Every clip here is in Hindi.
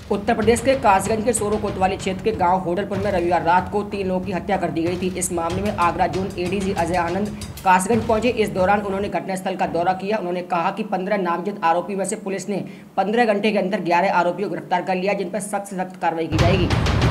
उत्तर प्रदेश के कासगंज के सोरो कोतवाली क्षेत्र के गांव होडलपुर में रविवार रात को 3 लोगों की हत्या कर दी गई थी। इस मामले में आगरा जोन एडीजी अजय आनंद कासगंज पहुंचे। इस दौरान उन्होंने घटनास्थल का दौरा किया। उन्होंने कहा कि 15 नामजद आरोपी में से पुलिस ने 15 घंटे के अंदर 11 आरोपियों को गिरफ्तार कर लिया, जिन पर सख्त से सख्त कार्रवाई की जाएगी।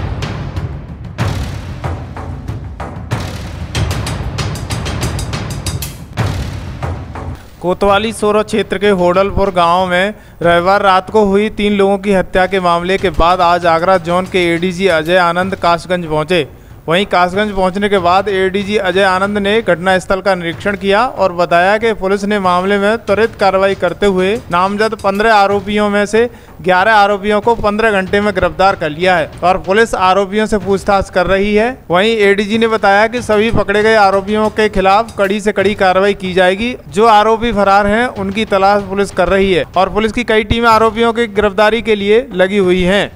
कोतवाली सोरो क्षेत्र के होडलपुर गांव में रविवार रात को हुई 3 लोगों की हत्या के मामले के बाद आज आगरा जोन के एडीजी अजय आनंद कासगंज पहुंचे। वहीं कासगंज पहुंचने के बाद एडीजी अजय आनंद ने घटनास्थल का निरीक्षण किया और बताया कि पुलिस ने मामले में त्वरित कार्रवाई करते हुए नामजद 15 आरोपियों में से 11 आरोपियों को 15 घंटे में गिरफ्तार कर लिया है और पुलिस आरोपियों से पूछताछ कर रही है। वहीं एडीजी ने बताया कि सभी पकड़े गए आरोपियों के खिलाफ कड़ी से कड़ी कार्रवाई की जाएगी। जो आरोपी फरार हैं उनकी तलाश पुलिस कर रही है और पुलिस की कई टीमें आरोपियों की गिरफ्तारी के लिए लगी हुई हैं।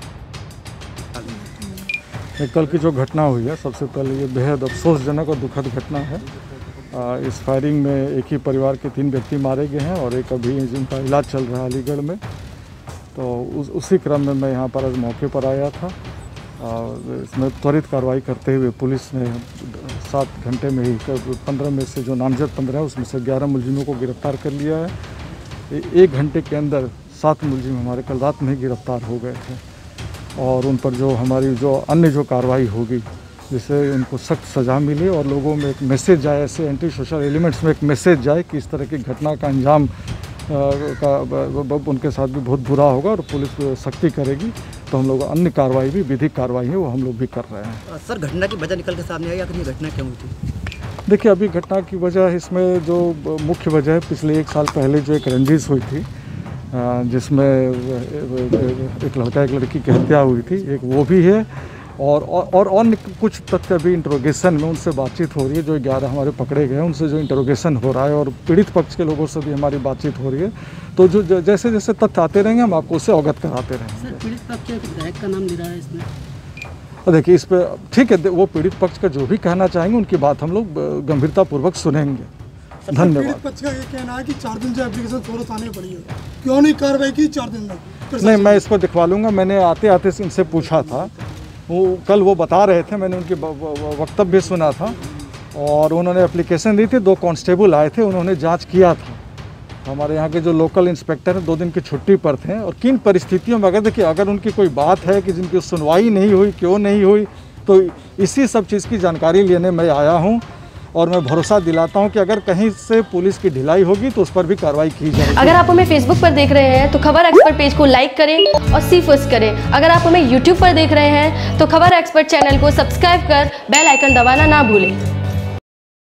कल की जो घटना हुई है, सबसे पहले ये बेहद अफसोसजनक और दुखद घटना है। इस फायरिंग में एक ही परिवार के 3 व्यक्ति मारे गए हैं और एक अभी जिनका इलाज चल रहा है अलीगढ़ में। तो उसी क्रम में मैं यहाँ पर आज मौके पर आया था। इसमें त्वरित कार्रवाई करते हुए पुलिस ने 7 घंटे में ही 15 में से जो नामजद 15 है उसमें से 11 मुलजिमों को गिरफ्तार कर लिया है। 1 घंटे के अंदर 7 मुलजिम हमारे कल रात में ही गिरफ्तार हो गए थे और उन पर जो हमारी जो अन्य जो कार्रवाई होगी जिससे उनको सख्त सज़ा मिले और लोगों में एक मैसेज जाए, ऐसे एंटी सोशल एलिमेंट्स में एक मैसेज जाए कि इस तरह की घटना का अंजाम उनके साथ भी बहुत बुरा होगा और पुलिस सख्ती करेगी। तो हम लोग अन्य कार्रवाई भी, विधिक कार्रवाई है वो हम लोग भी कर रहे हैं। सर, घटना की वजह निकल के सामने आई, आखिर ये घटना क्यों हुई थी? देखिए, अभी घटना की वजह इसमें जो मुख्य वजह है, पिछले 1 साल पहले जो एक रंजिश हुई थी जिसमें एक लड़का एक लड़की की हत्या हुई थी, एक वो भी है और अन्य कुछ तथ्य अभी इंटरोगेशन में उनसे बातचीत हो रही है। जो 11 हमारे पकड़े गए हैं उनसे जो इंटरोगेशन हो रहा है और पीड़ित पक्ष के लोगों से भी हमारी बातचीत हो रही है। तो जो जैसे जैसे तथ्य आते रहेंगे हम आपको उससे अवगत कराते रहेंगे। सर, पीड़ित पक्ष विधायक का नाम दे रहा है इसमें। और देखिए, इस पर ठीक है, वो पीड़ित पक्ष का जो भी कहना चाहेंगे उनकी बात हम लोग गंभीरतापूर्वक सुनेंगे। धन्यवाद। पक्ष का ये कहना है कि 4 दिन से एप्लीकेशन सोरो थाने पड़ी है, क्यों नहीं कार्रवाई की 4 दिन में? नहीं, मैं इसको दिखवा लूँगा। मैंने आते आते इनसे पूछा था, कल वो बता रहे थे, मैंने उनके वक्तव्य सुना था और उन्होंने एप्लीकेशन दी थी। 2 कांस्टेबल आए थे, उन्होंने जांच किया था। हमारे यहाँ के जो लोकल इंस्पेक्टर हैं 2 दिन की छुट्टी पर थे और किन परिस्थितियों में अगर उनकी कोई बात है कि जिनकी सुनवाई नहीं हुई, क्यों नहीं हुई, तो इसी सब चीज़ की जानकारी लेने मैं आया हूँ और मैं भरोसा दिलाता हूं कि अगर कहीं से पुलिस की ढिलाई होगी तो उस पर भी कार्रवाई की जाएगी। अगर आप हमें फेसबुक पर देख रहे हैं तो खबर एक्सपर्ट पेज को लाइक करें और सीफर्स्ट करें। अगर आप हमें यूट्यूब पर देख रहे हैं तो खबर एक्सपर्ट चैनल को सब्सक्राइब कर बेल आइकन दबाना ना भूलें।